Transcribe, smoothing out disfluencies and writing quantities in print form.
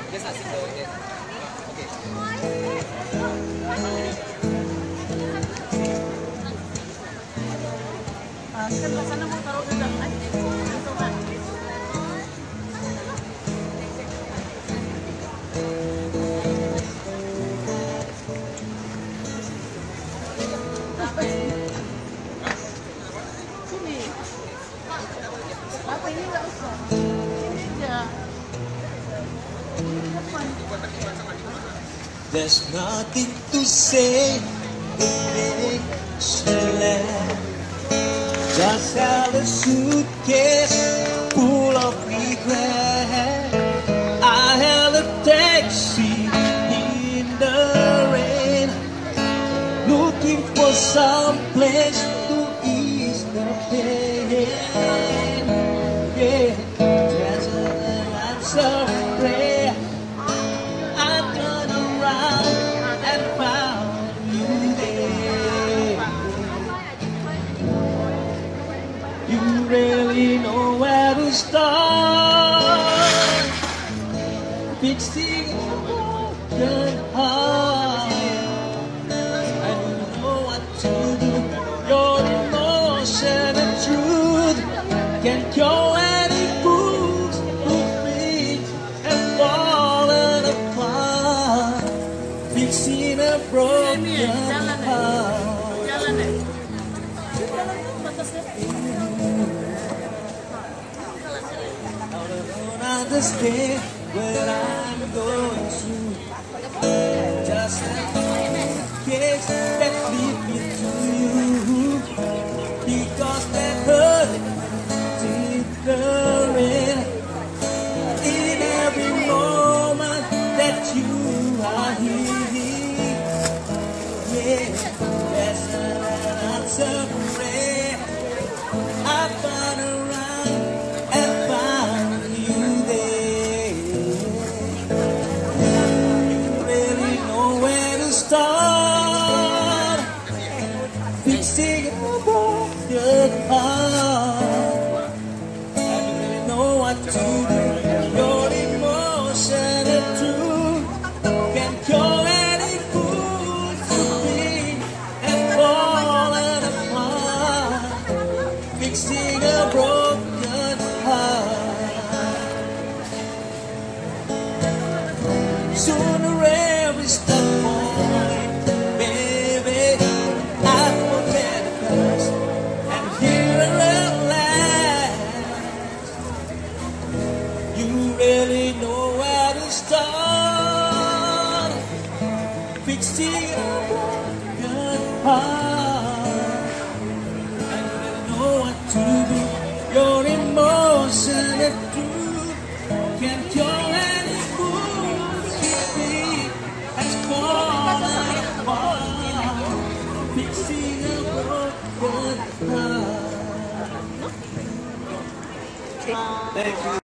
Just a single. Yes. Okay. Sana mo taruh dulu. Ito ba? Sini. Apa ini enggak usah. Ini aja. There's nothing to say, it makes you laugh. Just held a suitcase full of regret. I held a taxi in the rain, looking for some place to ease the pain. Yeah, there's an answer prayer. I turned around and found you there. You really know where to start, fixing a broken heart. And you know what to do. Your emotion and truth can cure any wounds who beat and fallen apart, fixing a broken heart. Jalan deh. Jalan tuh batasnya. Don't understand what I'm going through. Just in case that lead me to you, because that hurt different in every moment that you are here. Yeah, that's an answer prayer. I found around and found you there. You really know where to start, fixing a broken heart. And you really know what to do. Your emotion and truth can cure any fool to be and fallen apart, fixing a broken heart. Sooner every step point, baby, I forget the past and here at last. You really know where to start, fixing a broken heart. And you really know what to do. Your emotion and truth can cure any wounds you feel has fallen apart, fixing a broken heart. Thank you.